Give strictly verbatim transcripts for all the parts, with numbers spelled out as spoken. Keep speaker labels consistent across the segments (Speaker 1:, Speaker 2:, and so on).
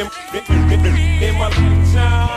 Speaker 1: in my lifetime.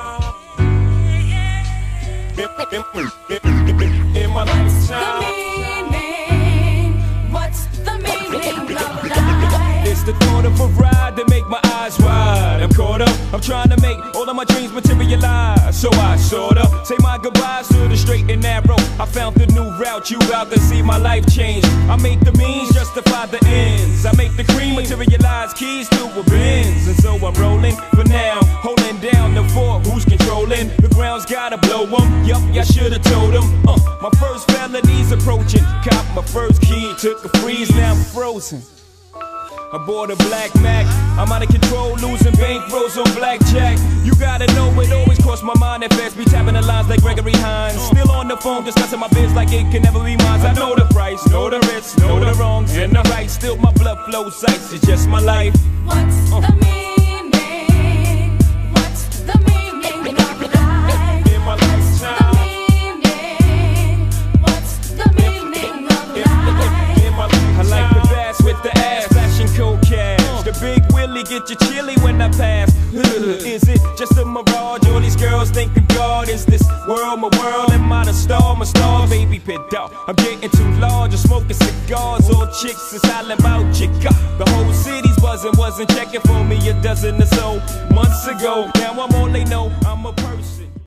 Speaker 1: In my lifetime.
Speaker 2: The meaning, what's the meaning of life?
Speaker 1: It's the thought of a ride that make my eyes wide. I'm caught up, I'm trying to make all of my dreams materialize. So I sorta say my goodbyes to the straight and narrow. I found the new route, you out to see my life change. I make the means justify the ends. I make the cream materialize keys to a Benz. And so I'm rolling for now, holding down the fort. Who's controlling? The ground's gotta blow them. Yup, I should've told them. Uh, my first felony's approaching. Cop my first key, took a freeze, now I'm frozen. I bought a black Mac, I'm out of control, losing bankrolls on blackjack. You gotta know it always crossed my mind at fast, be tapping the lines like Gregory Hines. Still on the phone discussing my biz like it can never be mine. I know the price, know the risks, know the wrongs and the rights. Still my blood flows ice, it's just my life.
Speaker 2: What's
Speaker 1: uh.
Speaker 2: the meaning? What's the meaning of life?
Speaker 1: In my lifetime.
Speaker 2: The meaning, what's the meaning of life?
Speaker 1: In my lifetime. I like the bass with the ass, flashing cold cash. The big Willie get you chilly when I pass. Is it just a mirage? All these girls think I'm God. Is this world my world? Am I the star? My star, baby pit dog. I'm getting too large. I'm smoking cigars. All chicks is hollering about chica. The whole city's buzzing. Wasn't checking for me a dozen or so months ago. Now I'm all they know. I'm a person.